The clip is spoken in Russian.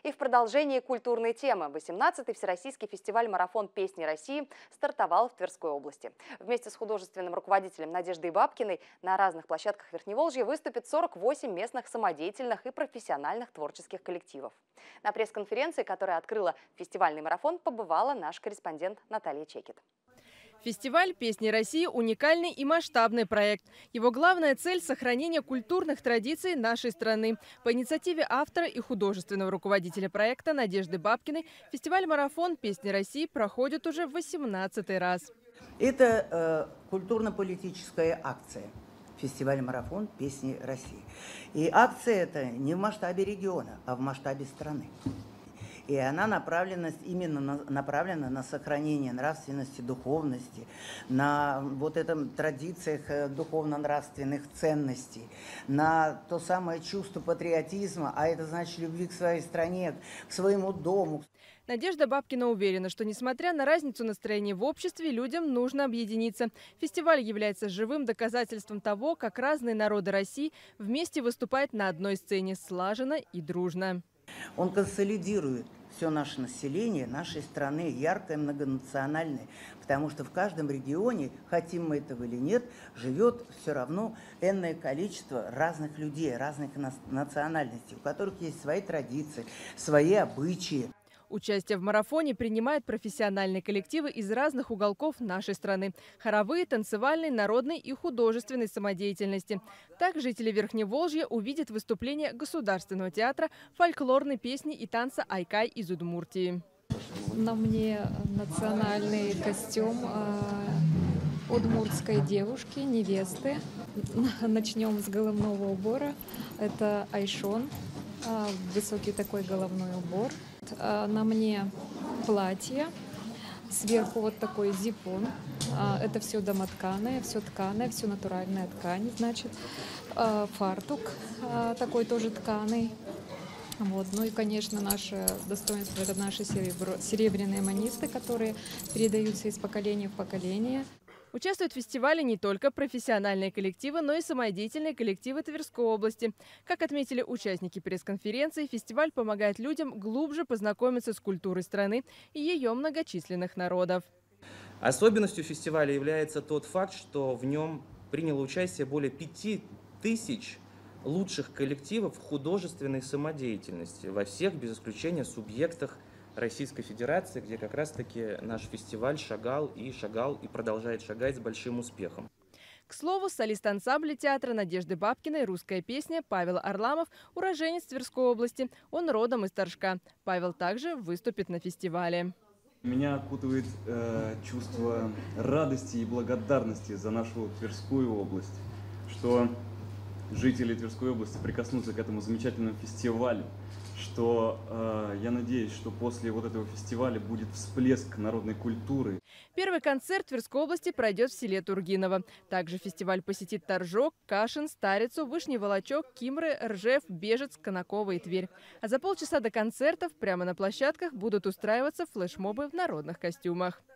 И в продолжении культурной темы 18-й Всероссийский фестиваль «Марафон песни России» стартовал в Тверской области. Вместе с художественным руководителем Надеждой Бабкиной на разных площадках Верхневолжья выступит 48 местных самодеятельных и профессиональных творческих коллективов. На пресс-конференции, которая открыла фестивальный марафон, побывала наш корреспондент Наталья Чекет. Фестиваль «Песни России» – уникальный и масштабный проект. Его главная цель – сохранение культурных традиций нашей страны. По инициативе автора и художественного руководителя проекта Надежды Бабкиной фестиваль «Марафон песни России» проходит уже в 18-й раз. Это культурно-политическая акция. Фестиваль «Марафон песни России». И акция эта не в масштабе региона, а в масштабе страны. И она направлена на сохранение нравственности, духовности, на вот этом традициях духовно-нравственных ценностей, на то самое чувство патриотизма, а это значит любви к своей стране, к своему дому. Надежда Бабкина уверена, что несмотря на разницу настроений в обществе, людям нужно объединиться. Фестиваль является живым доказательством того, как разные народы России вместе выступают на одной сцене слаженно и дружно. Он консолидирует все наше население нашей страны, яркое, многонациональное, потому что в каждом регионе, хотим мы этого или нет, живет все равно энное количество разных людей, разных национальностей, у которых есть свои традиции, свои обычаи. Участие в марафоне принимают профессиональные коллективы из разных уголков нашей страны. Хоровые, танцевальной, народной и художественной самодеятельности. Так жители Верхневолжья увидят выступление Государственного театра фольклорной песни и танца «Айкай» из Удмуртии. На мне национальный костюм удмуртской девушки, невесты. Начнем с головного убора. Это айшон, высокий такой головной убор. На мне платье, сверху вот такой зипун. Это все домотканое, все натуральная ткань, значит. Фартук такой тоже тканый. Вот. Ну и, конечно, наше достоинство – это наши серебряные манисты, которые передаются из поколения в поколение. Участвуют в фестивале не только профессиональные коллективы, но и самодеятельные коллективы Тверской области. Как отметили участники пресс-конференции, фестиваль помогает людям глубже познакомиться с культурой страны и ее многочисленных народов. Особенностью фестиваля является тот факт, что в нем приняло участие более 5000 лучших коллективов художественной самодеятельности во всех, без исключения, субъектах Российской Федерации, где как раз-таки наш фестиваль шагал и продолжает шагать с большим успехом. К слову, солист ансамбля театра Надежды Бабкиной «Русская песня» Павел Орламов – уроженец Тверской области. Он родом из Торжка. Павел также выступит на фестивале. Меня окутывает чувство радости и благодарности за нашу Тверскую область, что жители Тверской области прикоснутся к этому замечательному фестивалю, что я надеюсь, что после вот этого фестиваля будет всплеск народной культуры. Первый концерт в Тверской области пройдет в селе Тургиново. Также фестиваль посетит Торжок, Кашин, Старицу, Вышний Волочок, Кимры, Ржев, Бежец, Конаково и Тверь. А за полчаса до концертов прямо на площадках будут устраиваться флешмобы в народных костюмах.